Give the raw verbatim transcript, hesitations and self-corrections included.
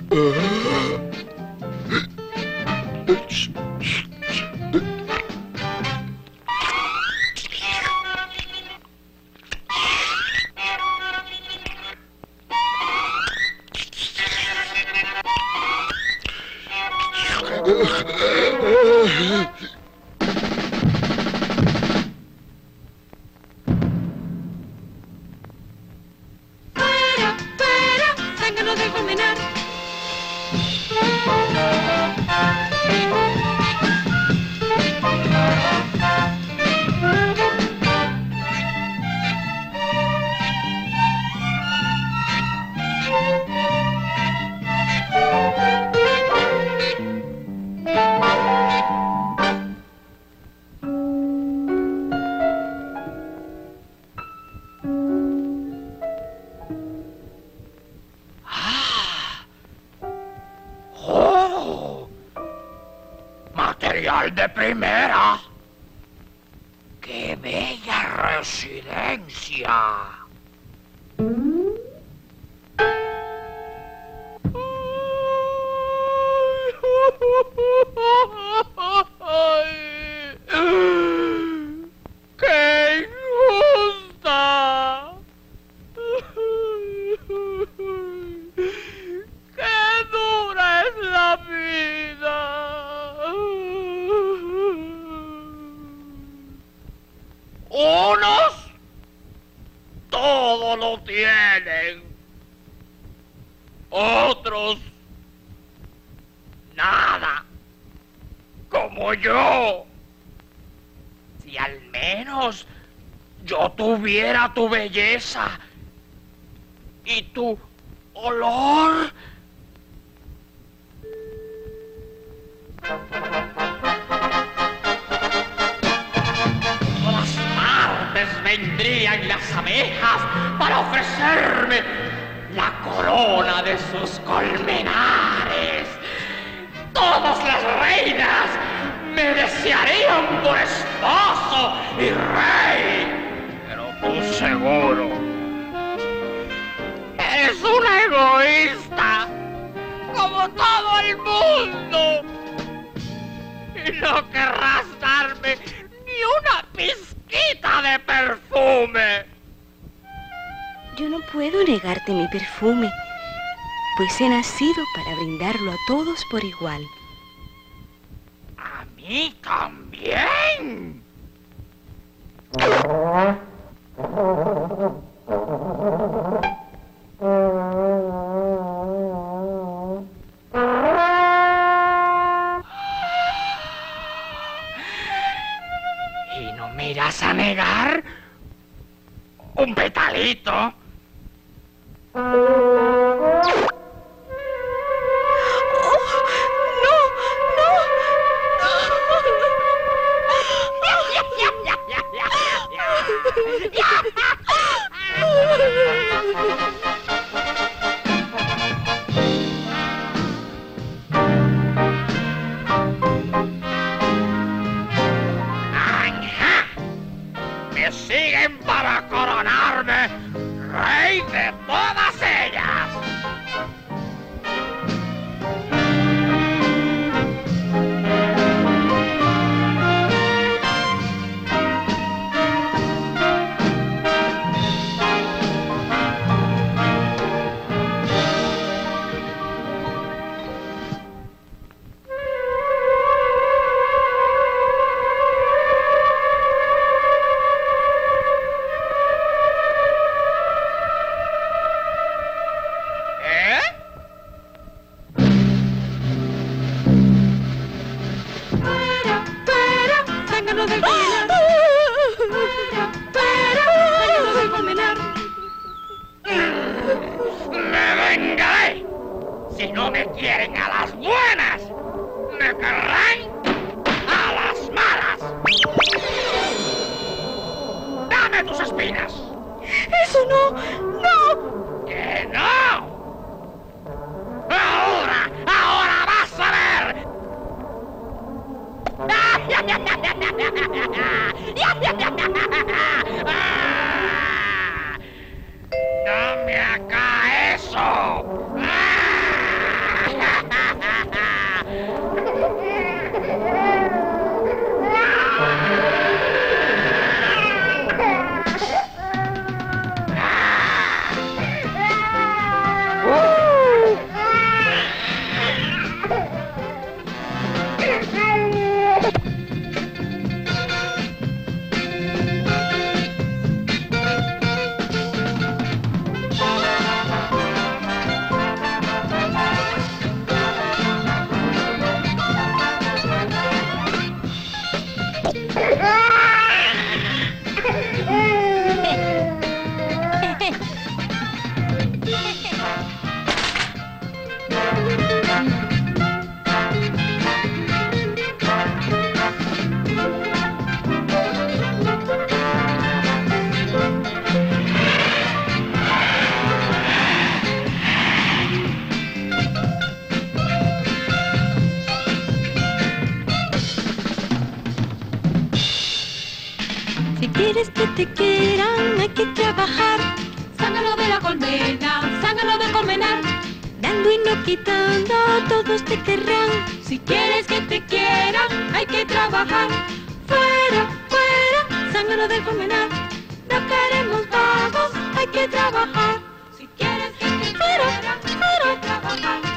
De primera. ¡Qué bella residencia! ¡Qué injusta! ¡Qué dura es la vida! Unos todo lo tienen, otros nada, como yo. Si al menos yo tuviera tu belleza y tu olor. Vendrían las abejas para ofrecerme la corona de sus colmenares. Todas las reinas me desearían por esposo y rey. Pero tú seguro eres una egoísta, como todo el mundo. Y no querrás darme ni una pizquita de perfume. Yo no puedo negarte mi perfume, pues he nacido para brindarlo a todos por igual. ¿A mí también? ¿Y no me irás a negar un petalito? Me siguen para coronarme rey de todas ellas. Me vengaré. Si no me quieren a las buenas, me querrán a las malas. Dame tus espinas. ¡Eso no! ¡No! ¡Que no! ¡Ahora! ¡Ahora vas a ver! ¡Dame acá eso! quieres que te quieran, hay que trabajar. Zángano de la colmena, zángano de colmenar. Dando y no quitando, todos te querrán. Si quieres que te quieran, hay que trabajar. Fuera, fuera, zángano del colmenar. No queremos vagos, hay que trabajar. Si quieres que te quieran, hay que trabajar.